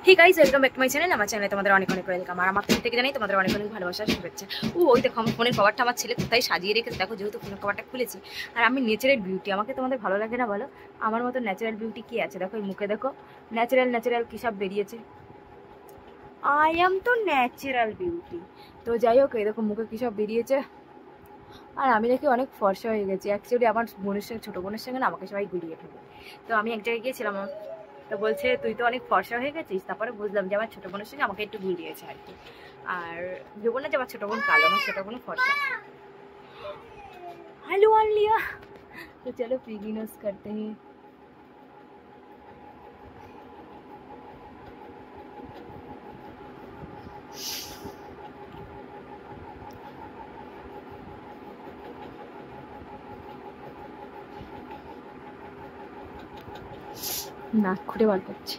Hey guys, welcome back to my channel. আমার চ্যানেলে তোমাদের অনেক অনেক ওয়েলকাম। আর আমার থেকে জানাই তোমাদের অনেক অনেক ভালোবাসা, শুভেচ্ছা। ওই দেখো আমার ফোনের কভারটা আমার ছেলে কোথায় সাজিয়ে রেখেছে দেখো, যেহেতু ফোনের কভারটা খুলেছি। আর আমি ন্যাচারাল বিউটি, আমাকে তোমাদের ভালো লাগে না বলো? আমার মতো ন্যাচারাল বিউটি কি আছে? দেখো এই মুখে দেখো, ন্যাচারাল ন্যাচারাল কী সব বেরিয়েছে। আই এম তো ন্যাচারাল বিউটি। তো যাই হোক, এই দেখো মুখে কী সব বেরিয়েছে। আর আমি দেখি অনেক ফর্সা হয়ে গেছি। অ্যাকচুয়ালি আমার বোনের সঙ্গে, ছোটো বোনের সঙ্গে না আমাকে সবাই গুলিয়ে ফেলে। তো আমি এক জায়গায় গিয়েছিলাম, তো বলছে তুই তো অনেক ফর্সা হয়ে গেছিস। তারপরে বুঝলাম যে আমার ছোটো বোনের সঙ্গে আমাকে একটু গুলিয়েছে আর কি। আর ভেবো না যে আমার ছোটো বোন কালো, আমার ছোটো বোন ফর্সা। हेलो आन लिया, तो चलो बिगिनर्स करते हैं। নাক খুঁড়ে বার করছে।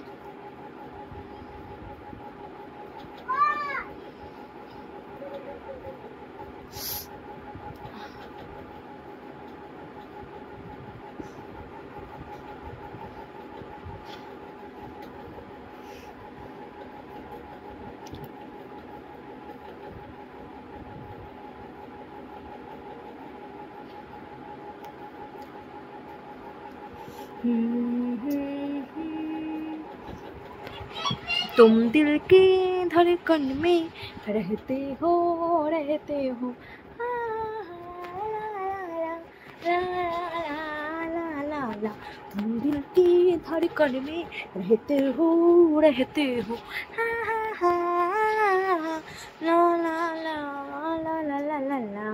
तुम दिल की धड़कन में रहते हो तुम दिल की धड़कन में रहते हो ला ला ला ला ला ला ला ला।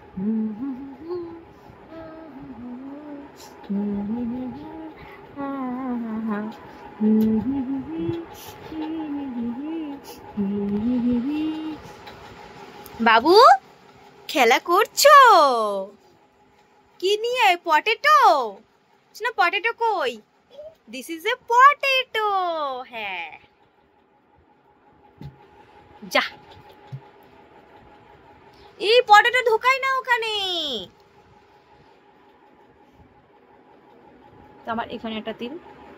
বাবু খেলা করছো কি নিয়ে? পটেটো না, পটেটো কই? This is a potato. হ্যাঁ যা, এই পটেটো ঢোকাই না ওখানে। তো আমার এখানে একটা তিল।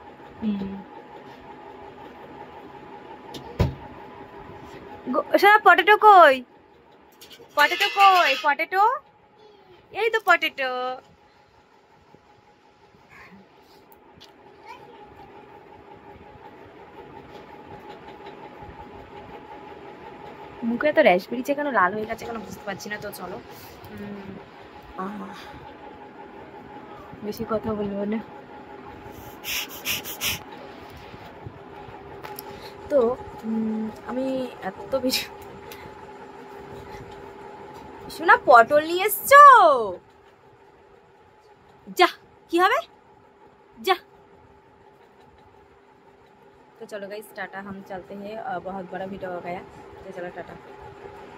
পটেটো কই? পটেটো কই? পটেটো এই তো পটেটো। মুখে তো র্যাশ বেরিয়েছে কেন, লাল হয়ে গেছে কেন বুঝতে পারছি না। তো চলো, বেশি কথা বলবো না। তো আমি এত বেশি শোনা, পটল নিয়ে এসছো? যা, কি হবে? যা। तो चलो गाइस टाटा, हम चलते हैं, बहुत बड़ा वीडियो हो गया, तो चलो टाटा।